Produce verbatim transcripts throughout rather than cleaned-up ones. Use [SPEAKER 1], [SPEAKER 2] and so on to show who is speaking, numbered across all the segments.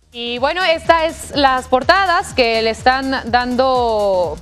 [SPEAKER 1] Y bueno, estas es las portadas que le están dando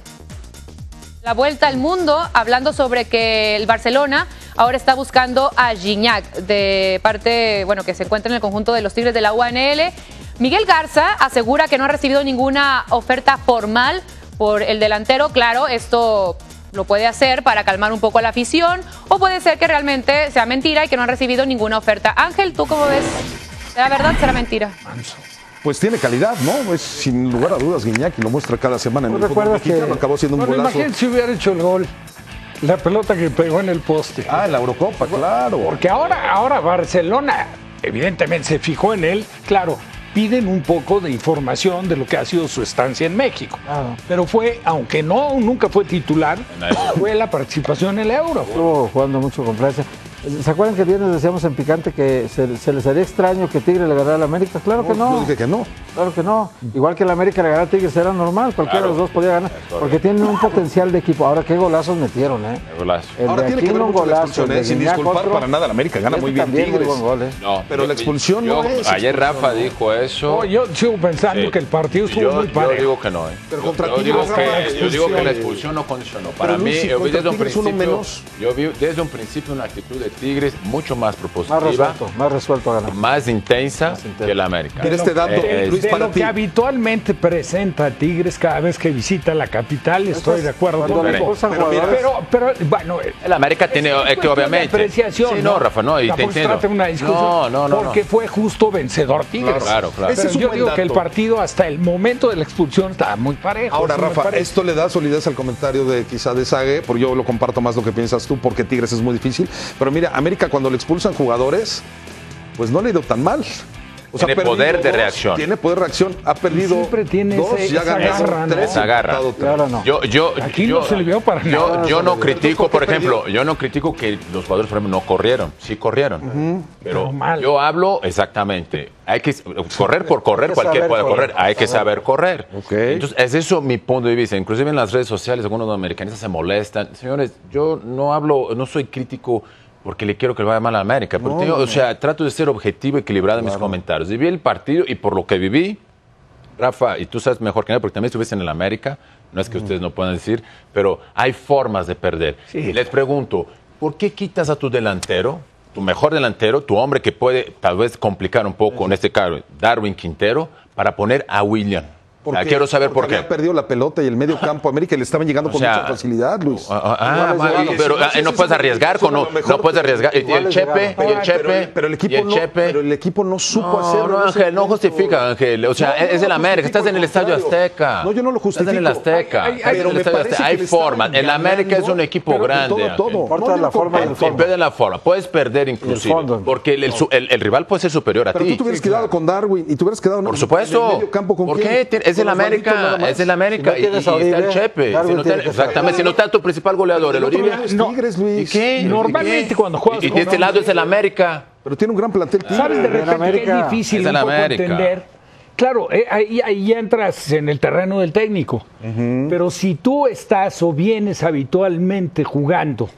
[SPEAKER 1] la vuelta al mundo, hablando sobre que el Barcelona ahora está buscando a Gignac, de parte, bueno, que se encuentra en el conjunto de los Tigres de la U A N L. Miguel Garza asegura que no ha recibido ninguna oferta formal por el delantero. Claro, esto lo puede hacer para calmar un poco a la afición, o puede ser que realmente sea mentira y que no han recibido ninguna oferta. Ángel, ¿tú cómo ves? ¿Será verdad o será mentira?
[SPEAKER 2] Pues tiene calidad, ¿no? Es sin lugar a dudas Gignac, y lo muestra cada semana en el fútbol mexicano. Acabó siendo un
[SPEAKER 3] bueno,
[SPEAKER 2] golazo.
[SPEAKER 3] Imagínate si hubiera hecho el gol. La pelota que pegó en el poste.
[SPEAKER 2] Ah, en la Eurocopa, claro.
[SPEAKER 3] Porque ahora, ahora Barcelona, evidentemente, se fijó en él. Claro, piden un poco de información de lo que ha sido su estancia en México. Claro. Pero fue, aunque no nunca fue titular, fue la participación en el Euro.
[SPEAKER 4] Estuvo jugando mucho con Francia. ¿Se acuerdan que el viernes decíamos en Picante que se, se les haría extraño que Tigre le ganara a la América? Claro que no.
[SPEAKER 2] Yo dije que no.
[SPEAKER 4] Claro que no. Igual que la América le ganara a Tigres era normal, cualquiera
[SPEAKER 5] Claro.
[SPEAKER 4] de los dos podía ganar, porque tienen un potencial de equipo. Ahora, qué golazos metieron, ¿eh?
[SPEAKER 5] Golazo.
[SPEAKER 4] El
[SPEAKER 2] Ahora
[SPEAKER 4] de
[SPEAKER 2] tiene que
[SPEAKER 4] Aquino,
[SPEAKER 2] ver
[SPEAKER 4] un
[SPEAKER 2] mucho la
[SPEAKER 4] golazo,
[SPEAKER 2] expulsión,
[SPEAKER 4] el de
[SPEAKER 2] ¿eh? Sin
[SPEAKER 4] Gignac,
[SPEAKER 2] disculpar
[SPEAKER 4] otro.
[SPEAKER 2] para nada, la América gana
[SPEAKER 4] Este
[SPEAKER 2] muy bien
[SPEAKER 4] también, muy
[SPEAKER 2] Tigres.
[SPEAKER 4] buen gol, ¿eh?
[SPEAKER 5] No,
[SPEAKER 2] Pero la expulsión
[SPEAKER 5] yo-
[SPEAKER 2] no es
[SPEAKER 5] Ayer
[SPEAKER 2] expulsión,
[SPEAKER 5] Rafa
[SPEAKER 2] ¿no?
[SPEAKER 5] dijo eso.
[SPEAKER 3] No, yo sigo pensando
[SPEAKER 5] Sí.
[SPEAKER 3] que el partido estuvo
[SPEAKER 5] yo,
[SPEAKER 3] muy
[SPEAKER 5] yo
[SPEAKER 3] parejo.
[SPEAKER 5] digo que no, ¿eh?
[SPEAKER 2] Pero
[SPEAKER 5] yo,
[SPEAKER 2] contra
[SPEAKER 5] yo
[SPEAKER 2] Tigres,
[SPEAKER 5] digo
[SPEAKER 2] Rafa,
[SPEAKER 5] que,
[SPEAKER 2] la
[SPEAKER 5] yo digo que
[SPEAKER 2] expulsión.
[SPEAKER 5] la expulsión no condicionó. Para
[SPEAKER 2] Pero,
[SPEAKER 5] mí,
[SPEAKER 2] Luis, si
[SPEAKER 5] yo vi
[SPEAKER 2] contra
[SPEAKER 5] desde un
[SPEAKER 2] Tigres uno
[SPEAKER 5] principio,
[SPEAKER 2] menos.
[SPEAKER 5] yo vi desde un principio una actitud de Tigres mucho más
[SPEAKER 4] Más
[SPEAKER 5] propositiva,
[SPEAKER 4] resuelto, más resuelto a ganar.
[SPEAKER 5] más intensa
[SPEAKER 4] intensa.
[SPEAKER 5] que la América.
[SPEAKER 2] Mira este dato,
[SPEAKER 5] Eh,
[SPEAKER 2] Luis,
[SPEAKER 3] de
[SPEAKER 2] para
[SPEAKER 3] lo
[SPEAKER 2] ti.
[SPEAKER 3] que habitualmente presenta Tigres cada vez que visita la capital, estoy de acuerdo
[SPEAKER 4] Cuando
[SPEAKER 3] con
[SPEAKER 4] le
[SPEAKER 3] él.
[SPEAKER 4] expulsan
[SPEAKER 2] Pero mira,
[SPEAKER 4] jugadores,
[SPEAKER 3] Pero, pero, bueno,
[SPEAKER 5] El América tiene,
[SPEAKER 3] es
[SPEAKER 5] es que
[SPEAKER 3] cuestión de
[SPEAKER 5] obviamente.
[SPEAKER 3] apreciación,
[SPEAKER 5] Sí, no, Rafa, no, y te
[SPEAKER 3] Tampoco se
[SPEAKER 5] entiendo.
[SPEAKER 3] trata de una discusión,
[SPEAKER 5] No, no, no.
[SPEAKER 3] porque
[SPEAKER 5] no.
[SPEAKER 3] fue justo vencedor Tigres.
[SPEAKER 5] Claro, claro.
[SPEAKER 2] Ese
[SPEAKER 3] Pero
[SPEAKER 2] es un
[SPEAKER 3] yo
[SPEAKER 2] buen
[SPEAKER 3] digo que el
[SPEAKER 2] dato.
[SPEAKER 3] partido hasta el momento de la expulsión estaba muy parejo.
[SPEAKER 2] Ahora,
[SPEAKER 3] eso me
[SPEAKER 2] Rafa,
[SPEAKER 3] parece.
[SPEAKER 2] esto le da solidez al comentario de quizá de Sague, porque yo lo comparto más lo que piensas tú, porque Tigres es muy difícil. Pero mira, América cuando le expulsan jugadores, pues no le ha ido tan mal. O
[SPEAKER 5] Tiene
[SPEAKER 2] ha perdido
[SPEAKER 5] poder de
[SPEAKER 2] dos,
[SPEAKER 5] reacción.
[SPEAKER 2] Tiene poder de reacción. Ha perdido
[SPEAKER 3] siempre tiene
[SPEAKER 2] dos
[SPEAKER 3] ese-
[SPEAKER 2] y ha
[SPEAKER 3] esa
[SPEAKER 2] ganado
[SPEAKER 3] garra, ¿no?
[SPEAKER 2] tres.
[SPEAKER 5] Esa garra.
[SPEAKER 2] empatado tres.
[SPEAKER 4] ahora no.
[SPEAKER 5] Yo, yo,
[SPEAKER 3] Aquí
[SPEAKER 5] yo,
[SPEAKER 3] no se le vio para
[SPEAKER 5] yo,
[SPEAKER 3] nada.
[SPEAKER 5] yo no
[SPEAKER 2] ¿Por qué
[SPEAKER 5] critico, por ejemplo,
[SPEAKER 2] perdió?
[SPEAKER 5] yo no critico que los jugadores, por ejemplo, no corrieron. Sí corrieron. Pero
[SPEAKER 3] Pero mal.
[SPEAKER 5] yo hablo exactamente. Hay que correr por correr,
[SPEAKER 4] Hay que
[SPEAKER 5] cualquier
[SPEAKER 4] saber
[SPEAKER 5] puede correr.
[SPEAKER 4] correr.
[SPEAKER 5] Hay que saber correr.
[SPEAKER 2] Ok.
[SPEAKER 5] Entonces, es eso mi punto de vista. Inclusive en las redes sociales, algunos americanistas se molestan. Señores, yo no hablo, no soy crítico porque le quiero que le vaya mal a América. Porque
[SPEAKER 2] No,
[SPEAKER 5] tengo-
[SPEAKER 2] no,
[SPEAKER 5] o sea, trato de ser objetivo y equilibrado en mis comentarios. Viví el partido y por lo que viví, Rafa, y tú sabes mejor que nadie, porque también estuviste en el América, no es que ustedes no puedan decir, pero hay formas de perder.
[SPEAKER 3] Sí.
[SPEAKER 5] Les pregunto, ¿por qué quitas a tu delantero, tu mejor delantero, tu hombre que puede tal vez complicar un poco, en este caso, Darwin Quintero, para poner a William? O sea,
[SPEAKER 2] Porque-
[SPEAKER 5] quiero saber por
[SPEAKER 2] porque
[SPEAKER 5] qué.
[SPEAKER 2] había perdido la pelota y el medio campo a América y le estaban llegando
[SPEAKER 5] O
[SPEAKER 2] con
[SPEAKER 5] sea,
[SPEAKER 2] mucha facilidad, Luis.
[SPEAKER 5] Ah, ah, ah,
[SPEAKER 2] Igual es
[SPEAKER 5] ma-
[SPEAKER 2] llegado.
[SPEAKER 5] pero
[SPEAKER 2] Sí,
[SPEAKER 5] ah,
[SPEAKER 2] sí,
[SPEAKER 5] no
[SPEAKER 2] sí,
[SPEAKER 5] puedes
[SPEAKER 2] sí,
[SPEAKER 5] arriesgar
[SPEAKER 2] sí,
[SPEAKER 5] con
[SPEAKER 2] a
[SPEAKER 5] no,
[SPEAKER 2] lo mejor
[SPEAKER 5] no puedes arriesgar. Y
[SPEAKER 4] igual
[SPEAKER 5] el
[SPEAKER 4] es
[SPEAKER 5] Chepe,
[SPEAKER 4] llegado.
[SPEAKER 5] y el Chepe,
[SPEAKER 2] pero, pero el
[SPEAKER 5] y
[SPEAKER 2] equipo
[SPEAKER 5] el
[SPEAKER 2] no,
[SPEAKER 5] Chepe.
[SPEAKER 2] pero el equipo no supo
[SPEAKER 5] No,
[SPEAKER 2] hacerlo.
[SPEAKER 5] no,
[SPEAKER 2] en ese
[SPEAKER 5] Ángel, no
[SPEAKER 2] momento.
[SPEAKER 5] justifica, Ángel. O sea,
[SPEAKER 2] No, no
[SPEAKER 5] es el
[SPEAKER 2] lo
[SPEAKER 5] América, estás en el
[SPEAKER 2] justifico,
[SPEAKER 5] Estadio
[SPEAKER 2] al contrario.
[SPEAKER 5] Azteca.
[SPEAKER 2] No, yo no lo justifico.
[SPEAKER 5] Estás en el Azteca.
[SPEAKER 3] Hay- hay-
[SPEAKER 5] Estás en
[SPEAKER 2] pero
[SPEAKER 5] el
[SPEAKER 2] me
[SPEAKER 5] Estadio
[SPEAKER 2] parece
[SPEAKER 5] Azteca.
[SPEAKER 2] que
[SPEAKER 5] Hay
[SPEAKER 2] le estaban
[SPEAKER 5] formas. El América es un
[SPEAKER 2] ganando,
[SPEAKER 5] equipo
[SPEAKER 2] pero
[SPEAKER 5] grande.
[SPEAKER 2] todo, todo.
[SPEAKER 5] Ángel.
[SPEAKER 4] Importa
[SPEAKER 2] No, yo
[SPEAKER 4] la
[SPEAKER 2] no
[SPEAKER 4] forma del
[SPEAKER 2] comparto.
[SPEAKER 4] fondo.
[SPEAKER 5] Depende de la forma. Puedes perder inclusive.
[SPEAKER 4] fondo.
[SPEAKER 5] Porque el, el su- el- el rival puede ser superior a
[SPEAKER 2] Pero
[SPEAKER 5] ti.
[SPEAKER 2] tú te hubieras quedado con Darwin y te hubieras quedado
[SPEAKER 5] Por
[SPEAKER 2] en
[SPEAKER 5] supuesto.
[SPEAKER 2] el medio campo con
[SPEAKER 5] ¿Por
[SPEAKER 2] quién?
[SPEAKER 5] qué? Tien- Es
[SPEAKER 2] Con
[SPEAKER 5] el
[SPEAKER 2] Osvaldito nada
[SPEAKER 5] América.
[SPEAKER 2] más.
[SPEAKER 5] Es el América.
[SPEAKER 4] Si no
[SPEAKER 5] Y,
[SPEAKER 4] tienes
[SPEAKER 5] y
[SPEAKER 4] a
[SPEAKER 5] está el
[SPEAKER 4] Oribe,
[SPEAKER 5] Chepe.
[SPEAKER 4] Darwin
[SPEAKER 5] Si no
[SPEAKER 4] tiene
[SPEAKER 5] está-
[SPEAKER 4] que estar.
[SPEAKER 5] exactamente. Si no está tu principal goleador, el
[SPEAKER 2] El otro
[SPEAKER 5] Oribe.
[SPEAKER 2] lado es
[SPEAKER 3] No.
[SPEAKER 2] Tigres,
[SPEAKER 5] ¿Y
[SPEAKER 2] Luis.
[SPEAKER 5] qué?
[SPEAKER 3] Normalmente
[SPEAKER 5] ¿Y qué?
[SPEAKER 3] cuando juegas
[SPEAKER 5] Y, y
[SPEAKER 3] con
[SPEAKER 5] de este lado es el América.
[SPEAKER 2] Pero tiene un gran plantel Tigres.
[SPEAKER 3] ¿Sabes de
[SPEAKER 4] En
[SPEAKER 3] repente que
[SPEAKER 4] América.
[SPEAKER 3] es difícil
[SPEAKER 5] Es
[SPEAKER 3] un
[SPEAKER 5] en
[SPEAKER 3] poco
[SPEAKER 5] América.
[SPEAKER 3] entender? Claro, eh, ahí, ahí entras en el terreno del técnico. Pero si tú estás o vienes habitualmente jugando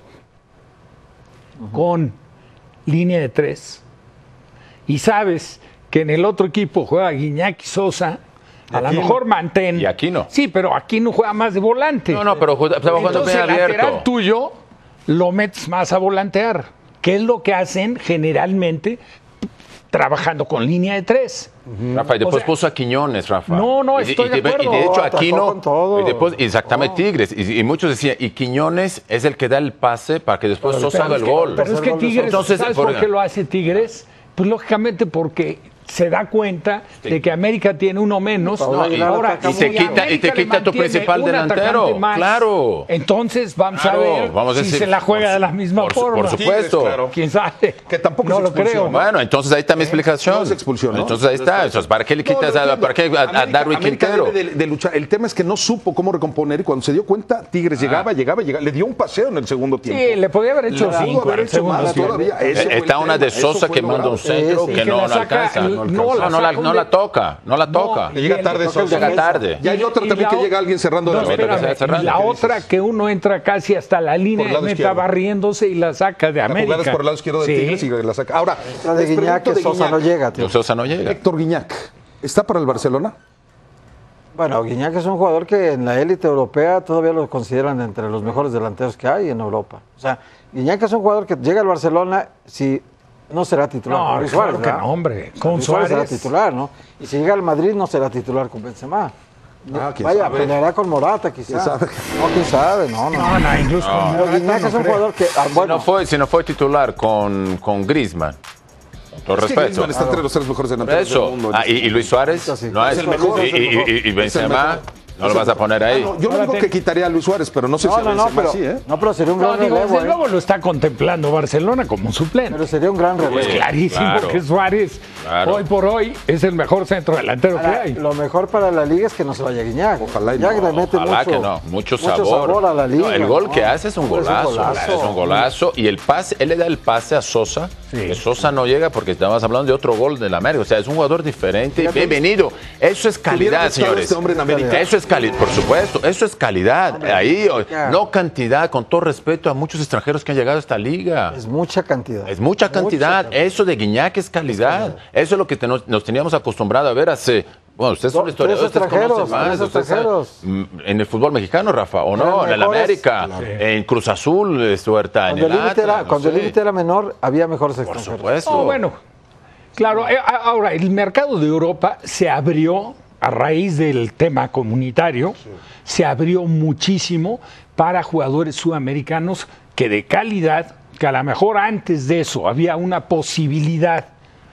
[SPEAKER 3] con línea de tres y sabes que en el otro equipo juega Gignac y Sosa, a lo
[SPEAKER 2] aquí
[SPEAKER 3] mejor
[SPEAKER 2] no.
[SPEAKER 3] mantén.
[SPEAKER 5] Y aquí no.
[SPEAKER 3] Sí, pero aquí no juega más de volante.
[SPEAKER 5] No, no, pero ju- estaba jugando
[SPEAKER 3] Entonces
[SPEAKER 5] bien
[SPEAKER 3] el lateral
[SPEAKER 5] abierto.
[SPEAKER 3] tuyo lo metes más a volantear, que es lo que hacen generalmente trabajando con línea de tres.
[SPEAKER 5] Rafa, y después
[SPEAKER 3] O sea,
[SPEAKER 5] puso a Quiñones, Rafa.
[SPEAKER 3] No, no,
[SPEAKER 5] Y- y-
[SPEAKER 3] estoy de
[SPEAKER 5] y, de-
[SPEAKER 3] acuerdo.
[SPEAKER 5] Y de hecho,
[SPEAKER 4] No, atacó
[SPEAKER 5] Aquino.
[SPEAKER 4] con todo.
[SPEAKER 5] Y después, exactamente, Tigres. Y, y muchos decían, y Quiñones es el que da el pase para que después
[SPEAKER 4] Pero
[SPEAKER 5] Sosa haga el
[SPEAKER 3] es que-
[SPEAKER 5] gol.
[SPEAKER 3] Pero es que Tigres,
[SPEAKER 5] Entonces,
[SPEAKER 3] ¿sabes
[SPEAKER 5] por-
[SPEAKER 3] por qué lo hace Tigres? Pues lógicamente porque se da cuenta de que América tiene uno menos.
[SPEAKER 4] No, y-
[SPEAKER 3] ahora,
[SPEAKER 4] y
[SPEAKER 3] si
[SPEAKER 5] te quita-
[SPEAKER 3] América
[SPEAKER 5] y te
[SPEAKER 3] le
[SPEAKER 5] quita tu
[SPEAKER 3] mantiene
[SPEAKER 5] principal
[SPEAKER 3] un
[SPEAKER 5] delantero,
[SPEAKER 3] atacante más,
[SPEAKER 5] claro.
[SPEAKER 3] Entonces vamos
[SPEAKER 5] Claro,
[SPEAKER 3] a ver
[SPEAKER 5] vamos a
[SPEAKER 3] si
[SPEAKER 5] decir-
[SPEAKER 3] se la juega
[SPEAKER 5] por-
[SPEAKER 3] de la misma
[SPEAKER 5] por su-
[SPEAKER 3] forma.
[SPEAKER 5] por supuesto.
[SPEAKER 2] Tigres, claro.
[SPEAKER 3] ¿Quién sabe?
[SPEAKER 2] Que tampoco
[SPEAKER 3] no
[SPEAKER 2] es
[SPEAKER 3] lo
[SPEAKER 2] expulsión,
[SPEAKER 3] creo.
[SPEAKER 2] ¿no?
[SPEAKER 5] Bueno, entonces ahí está mi explicación.
[SPEAKER 2] No es expulsión, ¿no?
[SPEAKER 5] Entonces ahí está. Entonces, ¿para qué le
[SPEAKER 2] No,
[SPEAKER 5] quitas
[SPEAKER 2] lo
[SPEAKER 5] a,
[SPEAKER 2] entiendo.
[SPEAKER 5] ¿para qué a- a
[SPEAKER 2] América-
[SPEAKER 5] Darwin
[SPEAKER 2] América
[SPEAKER 5] Quintero?
[SPEAKER 2] debe de, de luchar. El tema es que no supo cómo recomponer y cuando se dio cuenta, Tigres llegaba, llegaba, llegaba. Le dio un paseo en el segundo tiempo.
[SPEAKER 3] Sí, le podía haber hecho
[SPEAKER 2] Le pudo
[SPEAKER 3] cinco
[SPEAKER 2] haber
[SPEAKER 3] al
[SPEAKER 2] hecho
[SPEAKER 3] segundo
[SPEAKER 2] más
[SPEAKER 3] tiempo.
[SPEAKER 2] todavía. Ese fue el
[SPEAKER 5] Está una
[SPEAKER 2] tema,
[SPEAKER 5] de
[SPEAKER 2] eso
[SPEAKER 5] Sosa
[SPEAKER 2] fue
[SPEAKER 5] que
[SPEAKER 2] lo
[SPEAKER 5] manda un
[SPEAKER 2] grave.
[SPEAKER 5] centro
[SPEAKER 4] Sí,
[SPEAKER 5] que
[SPEAKER 3] que
[SPEAKER 5] no,
[SPEAKER 3] la
[SPEAKER 5] no
[SPEAKER 3] saca-
[SPEAKER 5] alcanza. No,
[SPEAKER 3] no
[SPEAKER 5] alcanza.
[SPEAKER 3] la
[SPEAKER 5] No, la,
[SPEAKER 3] saca
[SPEAKER 5] no
[SPEAKER 3] un
[SPEAKER 5] la
[SPEAKER 3] de-
[SPEAKER 5] toca, no la toca.
[SPEAKER 2] Le llega
[SPEAKER 3] Bien,
[SPEAKER 2] tarde
[SPEAKER 3] le toca el
[SPEAKER 2] Sosa.
[SPEAKER 5] Llega tarde.
[SPEAKER 2] Y hay otra
[SPEAKER 3] Y
[SPEAKER 2] también
[SPEAKER 3] la
[SPEAKER 2] que
[SPEAKER 3] o-
[SPEAKER 2] llega alguien cerrando
[SPEAKER 3] No,
[SPEAKER 2] la
[SPEAKER 5] espérame,
[SPEAKER 3] espérame.
[SPEAKER 5] cerrando.
[SPEAKER 3] Y la otra que uno entra casi hasta la línea
[SPEAKER 2] Por el
[SPEAKER 3] de
[SPEAKER 2] lado
[SPEAKER 3] meta
[SPEAKER 2] izquierdo.
[SPEAKER 3] barriéndose y la saca de
[SPEAKER 2] La
[SPEAKER 3] América.
[SPEAKER 2] jugada es por el lado izquierdo de
[SPEAKER 3] Sí.
[SPEAKER 2] Tigres y la saca. Ahora,
[SPEAKER 4] La de
[SPEAKER 2] les
[SPEAKER 4] Gignac,
[SPEAKER 2] pregunto
[SPEAKER 4] que
[SPEAKER 2] de
[SPEAKER 4] Sosa no
[SPEAKER 2] Gignac.
[SPEAKER 4] llega, tío.
[SPEAKER 5] Sosa no llega.
[SPEAKER 2] Héctor Gignac. ¿Está para el Barcelona?
[SPEAKER 4] Bueno, Guiñac es un jugador que en la élite europea todavía lo consideran entre los mejores delanteros que hay en Europa. O sea, Guiñac es un jugador que llega al Barcelona si no será titular.
[SPEAKER 3] No,
[SPEAKER 4] con Luis
[SPEAKER 3] claro
[SPEAKER 4] Suárez,
[SPEAKER 3] que
[SPEAKER 4] ¿verdad?
[SPEAKER 3] no, hombre. Con
[SPEAKER 4] Luis Suárez será
[SPEAKER 3] Suárez.
[SPEAKER 4] titular, ¿no? Y si llega al Madrid no será titular con Benzema.
[SPEAKER 2] Ah, ¿quién
[SPEAKER 4] Vaya,
[SPEAKER 2] sabe?
[SPEAKER 4] peleará con Morata quizás.
[SPEAKER 2] ¿Quién sabe?
[SPEAKER 4] No, quién sabe, no, no.
[SPEAKER 3] No, no, incluso con
[SPEAKER 4] Pero
[SPEAKER 3] Morata
[SPEAKER 4] Guiñac
[SPEAKER 3] no
[SPEAKER 4] es un
[SPEAKER 3] creo.
[SPEAKER 4] jugador que, ah,
[SPEAKER 5] Si
[SPEAKER 4] bueno,
[SPEAKER 5] no fue, si no fue titular con, con Griezmann, con todo
[SPEAKER 2] Es que
[SPEAKER 5] respeto.
[SPEAKER 2] Griezmann está entre los tres mejores
[SPEAKER 5] Por
[SPEAKER 2] delanteros
[SPEAKER 5] eso.
[SPEAKER 2] del mundo.
[SPEAKER 5] Ah, y, y Luis Suárez
[SPEAKER 4] Eso sí.
[SPEAKER 5] no es,
[SPEAKER 2] Es el mejor,
[SPEAKER 5] y,
[SPEAKER 2] es el
[SPEAKER 5] y-
[SPEAKER 2] mejor.
[SPEAKER 5] y- y
[SPEAKER 2] Es el
[SPEAKER 5] Benzema
[SPEAKER 2] mejor.
[SPEAKER 5] no lo vas a poner ahí.
[SPEAKER 2] Ah, no, yo no digo que quitaría a Luis Suárez, pero no sé
[SPEAKER 4] no,
[SPEAKER 2] si a
[SPEAKER 4] no, no,
[SPEAKER 2] Benzema
[SPEAKER 4] pero,
[SPEAKER 2] sí, ¿eh?
[SPEAKER 4] no, pero sería un
[SPEAKER 3] No,
[SPEAKER 4] gran
[SPEAKER 3] digo,
[SPEAKER 4] relevo,
[SPEAKER 3] desde
[SPEAKER 4] ¿eh?
[SPEAKER 3] luego lo está contemplando Barcelona como suplente.
[SPEAKER 4] Pero sería un gran relevo.
[SPEAKER 3] Pues clarísimo
[SPEAKER 5] claro.
[SPEAKER 3] que Suárez,
[SPEAKER 5] Claro.
[SPEAKER 3] hoy por hoy, es el mejor centro delantero que
[SPEAKER 4] Ahora,
[SPEAKER 3] hay.
[SPEAKER 4] lo mejor para la liga es que no se vaya Guiñac.
[SPEAKER 2] Ojalá y
[SPEAKER 4] Guiñac
[SPEAKER 2] no,
[SPEAKER 4] le mete
[SPEAKER 5] Ojalá
[SPEAKER 4] mucho,
[SPEAKER 5] que no, mucho sabor.
[SPEAKER 4] a la liga.
[SPEAKER 5] No, el gol
[SPEAKER 4] ¿no?
[SPEAKER 5] que hace es un
[SPEAKER 4] Es un
[SPEAKER 5] golazo,
[SPEAKER 4] golazo.
[SPEAKER 5] es un golazo. Y el pase, él le da el pase a Sosa,
[SPEAKER 3] Sí.
[SPEAKER 5] que Sosa no llega porque estábamos hablando de otro gol del América. O sea, es un jugador diferente.
[SPEAKER 4] Fíjate.
[SPEAKER 5] Bienvenido. Eso es
[SPEAKER 2] ¿Hubiera
[SPEAKER 5] calidad,
[SPEAKER 2] gustado
[SPEAKER 5] señores.
[SPEAKER 2] este hombre en América?
[SPEAKER 5] Eso es calidad, por supuesto. Eso es calidad. Ahí,
[SPEAKER 4] ya.
[SPEAKER 5] no cantidad, con todo respeto a muchos extranjeros que han llegado a esta liga.
[SPEAKER 4] Es mucha cantidad.
[SPEAKER 5] Es mucha cantidad.
[SPEAKER 4] cantidad.
[SPEAKER 5] Eso de Guiñac es calidad. Eso es lo que te- nos, nos teníamos acostumbrado a ver hace. Bueno, ustedes son
[SPEAKER 4] Do-
[SPEAKER 5] historiadores,
[SPEAKER 4] tres
[SPEAKER 5] ustedes conocen
[SPEAKER 4] extranjeros,
[SPEAKER 5] más.
[SPEAKER 4] tres
[SPEAKER 5] ustedes saben.
[SPEAKER 4] extranjeros.
[SPEAKER 5] Mm, En el fútbol mexicano, Rafa, o
[SPEAKER 4] Eran
[SPEAKER 5] no, en el
[SPEAKER 4] mejores,
[SPEAKER 5] América,
[SPEAKER 4] claro.
[SPEAKER 5] en Cruz Azul, eh, Huerta, en
[SPEAKER 4] Cuando el
[SPEAKER 5] el
[SPEAKER 4] límite era,
[SPEAKER 5] Atlas,
[SPEAKER 4] cuando el
[SPEAKER 5] sí.
[SPEAKER 4] límite era menor, había mejores
[SPEAKER 5] Por
[SPEAKER 4] extranjeros.
[SPEAKER 5] supuesto.
[SPEAKER 3] No, bueno, claro, eh, a- ahora el mercado de Europa se abrió a raíz del tema comunitario, se abrió muchísimo para jugadores sudamericanos que de calidad, que a lo mejor antes de eso había una posibilidad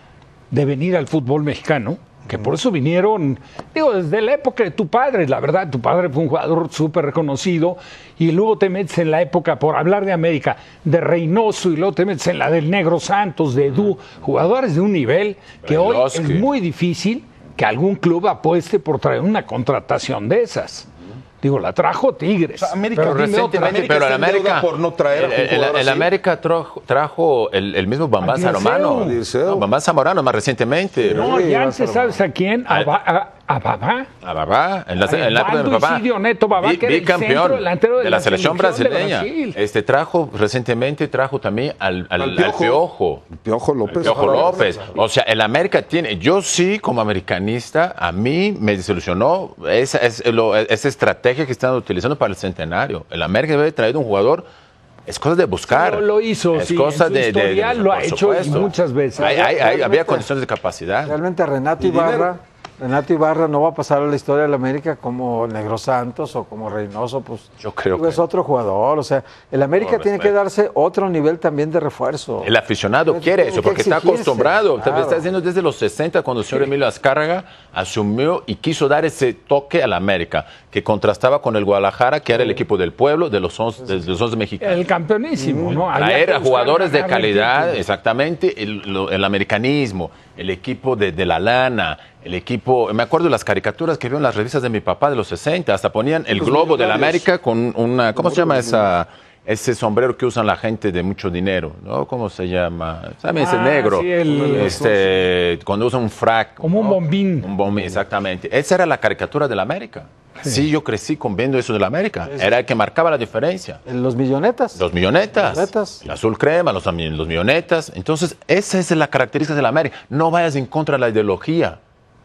[SPEAKER 3] de venir al fútbol mexicano, que por eso vinieron, digo, desde la época de tu padre, la verdad, tu padre fue un jugador súper reconocido, y luego te metes en la época, por hablar de América, de Reynoso, y luego te metes en la del Negro Santos, de Edu, jugadores de un nivel que hoy
[SPEAKER 5] Brailovsky.
[SPEAKER 3] es muy difícil que algún club apueste por traer una contratación de esas. Digo, la trajo Tigres.
[SPEAKER 2] O sea, América
[SPEAKER 3] pero dime
[SPEAKER 5] Recientemente,
[SPEAKER 3] otra.
[SPEAKER 2] América
[SPEAKER 5] pero
[SPEAKER 2] está
[SPEAKER 5] el
[SPEAKER 2] en deuda
[SPEAKER 5] América.
[SPEAKER 2] por no traer a un
[SPEAKER 5] el, el-
[SPEAKER 2] jugador
[SPEAKER 5] el
[SPEAKER 2] así.
[SPEAKER 5] América trajo, trajo el, el mismo Bambán
[SPEAKER 3] A Dirceu.
[SPEAKER 5] Zamorano.
[SPEAKER 2] A Dirceu.
[SPEAKER 5] No, Bambán Zamorano más recientemente.
[SPEAKER 3] No,
[SPEAKER 4] Sí,
[SPEAKER 3] ya
[SPEAKER 4] va a
[SPEAKER 3] antes,
[SPEAKER 4] ser
[SPEAKER 3] ¿sabes a quién? A, Ba- a, a Babá.
[SPEAKER 5] A Babá, en la,
[SPEAKER 3] Ay,
[SPEAKER 5] en la época de mi
[SPEAKER 3] Bando
[SPEAKER 5] papá.
[SPEAKER 3] Isidio Neto Babá,
[SPEAKER 5] Bi-
[SPEAKER 3] que era el
[SPEAKER 5] bicampeón
[SPEAKER 3] centro delantero de
[SPEAKER 5] de
[SPEAKER 3] la
[SPEAKER 5] la selección
[SPEAKER 3] selección de
[SPEAKER 5] brasileña.
[SPEAKER 3] Brasil.
[SPEAKER 5] Este trajo recientemente trajo también al, al,
[SPEAKER 2] Al
[SPEAKER 5] al
[SPEAKER 2] Piojo.
[SPEAKER 5] Piojo.
[SPEAKER 2] Piojo López.
[SPEAKER 5] Piojo López. O sea, el América tiene. Yo sí, como americanista, a mí me desilusionó esa, es, lo- esa estrategia que están utilizando para el centenario. El América debe haber traído un jugador. Es cosa de buscar.
[SPEAKER 3] Lo- lo hizo,
[SPEAKER 5] es
[SPEAKER 3] sí,
[SPEAKER 5] cosa
[SPEAKER 3] en su
[SPEAKER 5] de, de- de-
[SPEAKER 3] historial lo ha
[SPEAKER 5] por
[SPEAKER 3] hecho
[SPEAKER 5] supuesto.
[SPEAKER 3] y muchas veces.
[SPEAKER 5] Hay- hay- hay- había
[SPEAKER 4] Realmente-
[SPEAKER 5] condiciones de capacidad.
[SPEAKER 4] Realmente Renato
[SPEAKER 2] Y dinero.
[SPEAKER 4] Ibarra, Renato Ibarra no va a pasar a la historia de la América como Negro Santos o como Reynoso, pues
[SPEAKER 5] Yo creo
[SPEAKER 4] digo, es
[SPEAKER 5] que-
[SPEAKER 4] otro jugador, o sea, el América
[SPEAKER 5] Todo
[SPEAKER 4] tiene que
[SPEAKER 5] respeto.
[SPEAKER 4] darse otro nivel también de refuerzo.
[SPEAKER 5] El aficionado
[SPEAKER 4] Tiene
[SPEAKER 5] quiere
[SPEAKER 4] que
[SPEAKER 5] eso porque está
[SPEAKER 4] exigirse,
[SPEAKER 5] acostumbrado. Te
[SPEAKER 4] claro.
[SPEAKER 5] está diciendo desde los sesenta cuando el señor Emilio Azcárraga asumió y quiso dar ese toque a la América, que contrastaba con el Guadalajara, que era el equipo del pueblo, de los once, de los once mexicanos.
[SPEAKER 3] El campeonísimo, ¿no? Había
[SPEAKER 5] Traer
[SPEAKER 3] que
[SPEAKER 5] a
[SPEAKER 3] buscar
[SPEAKER 5] jugadores de
[SPEAKER 3] ganar el
[SPEAKER 5] calidad,
[SPEAKER 3] título.
[SPEAKER 5] exactamente, el, lo- el americanismo, el equipo de, de la lana, el equipo, me acuerdo de las caricaturas que vio en las revistas de mi papá de los sesenta, hasta ponían el
[SPEAKER 2] Los
[SPEAKER 5] globo de la
[SPEAKER 2] millonarios.
[SPEAKER 5] América con una, ¿cómo se llama esa? Ese sombrero que usan la gente de mucho dinero, ¿no? ¿Cómo se llama? ¿Saben? Ese
[SPEAKER 3] Ah,
[SPEAKER 5] negro.
[SPEAKER 3] sí, el-
[SPEAKER 5] este, cuando usan un frac.
[SPEAKER 3] Como un
[SPEAKER 5] ¿no?
[SPEAKER 3] bombín.
[SPEAKER 5] Un bombín, exactamente. Esa era la caricatura de la América. Sí, yo crecí con viendo eso de la América. Era el que marcaba la diferencia.
[SPEAKER 4] Los millonetas.
[SPEAKER 5] Los millonetas.
[SPEAKER 4] Millonetas.
[SPEAKER 5] El azul crema, los, ami- los millonetas. Entonces, esa es la característica de la América. No vayas en contra de la ideología.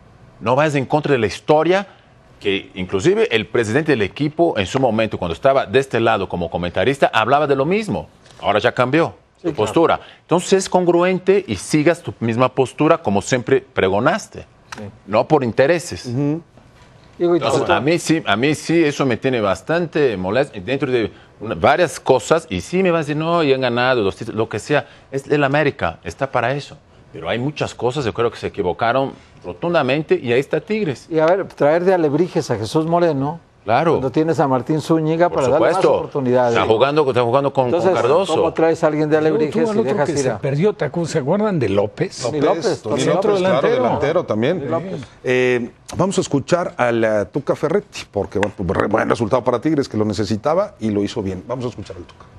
[SPEAKER 5] No vayas en contra de la historia, que inclusive el presidente del equipo en su momento, cuando estaba de este lado como comentarista, hablaba de lo mismo. Ahora ya cambió su postura. Entonces, es congruente y sigas tu misma postura como siempre pregonaste. No por intereses.
[SPEAKER 4] Digo, y
[SPEAKER 5] Entonces,
[SPEAKER 4] todo-
[SPEAKER 5] a mí sí, a mí sí, eso me tiene bastante molesto dentro de una- varias cosas y sí me van a decir, no, y han ganado los títulos, lo que sea. Es el América, está para eso. Pero hay muchas cosas, yo creo que se equivocaron rotundamente y ahí está Tigres.
[SPEAKER 4] y a ver, traer de alebrijes a Jesús Moreno,
[SPEAKER 5] Claro,
[SPEAKER 4] cuando tienes a Martín Zúñiga
[SPEAKER 5] por
[SPEAKER 4] para darle más
[SPEAKER 5] supuesto.
[SPEAKER 4] oportunidades.
[SPEAKER 5] Está jugando, está jugando con, con
[SPEAKER 4] Entonces,
[SPEAKER 5] Cardoso.
[SPEAKER 4] ¿cómo traes a alguien de
[SPEAKER 3] Luego
[SPEAKER 4] alebrijes
[SPEAKER 3] tuvo el
[SPEAKER 4] y
[SPEAKER 3] otro
[SPEAKER 4] dejas
[SPEAKER 3] que
[SPEAKER 4] ir
[SPEAKER 3] se
[SPEAKER 4] a...
[SPEAKER 3] perdió, ¿te acu- ¿se acuerdan de López?
[SPEAKER 4] Tony López,
[SPEAKER 2] Tony
[SPEAKER 4] Tony
[SPEAKER 2] López,
[SPEAKER 3] otro
[SPEAKER 2] claro,
[SPEAKER 3] delantero.
[SPEAKER 2] delantero también.
[SPEAKER 4] Tony López.
[SPEAKER 2] Eh, vamos a escuchar al eh, Tuca Ferretti, porque bueno, pues, re- buen resultado para Tigres, que lo necesitaba y lo hizo bien. Vamos a escuchar al Tuca.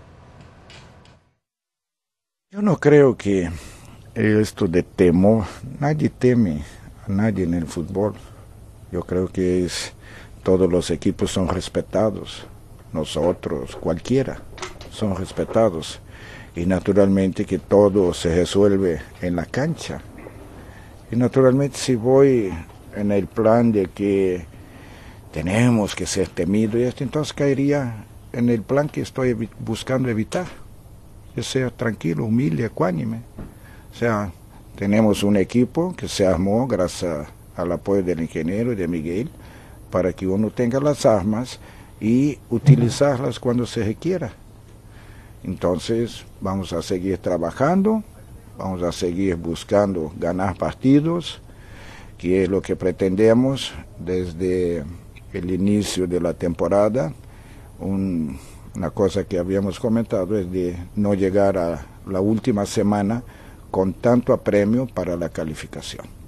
[SPEAKER 6] Yo no creo que esto de temor, nadie teme a nadie en el fútbol. Yo creo que es, todos los equipos son respetados, nosotros, cualquiera, son respetados. Y naturalmente que todo se resuelve en la cancha. Y naturalmente si voy en el plan de que tenemos que ser temidos y esto, entonces caería en el plan que estoy evi- buscando evitar, que sea tranquilo, humilde, ecuánime. O sea, tenemos un equipo que se armó gracias al apoyo del ingeniero y de Miguel para que uno tenga las armas y utilizarlas cuando se requiera. Entonces vamos a seguir trabajando, vamos a seguir buscando ganar partidos, que es lo que pretendemos desde el inicio de la temporada. Un, una cosa que habíamos comentado es de no llegar a la última semana con tanto apremio para la calificación.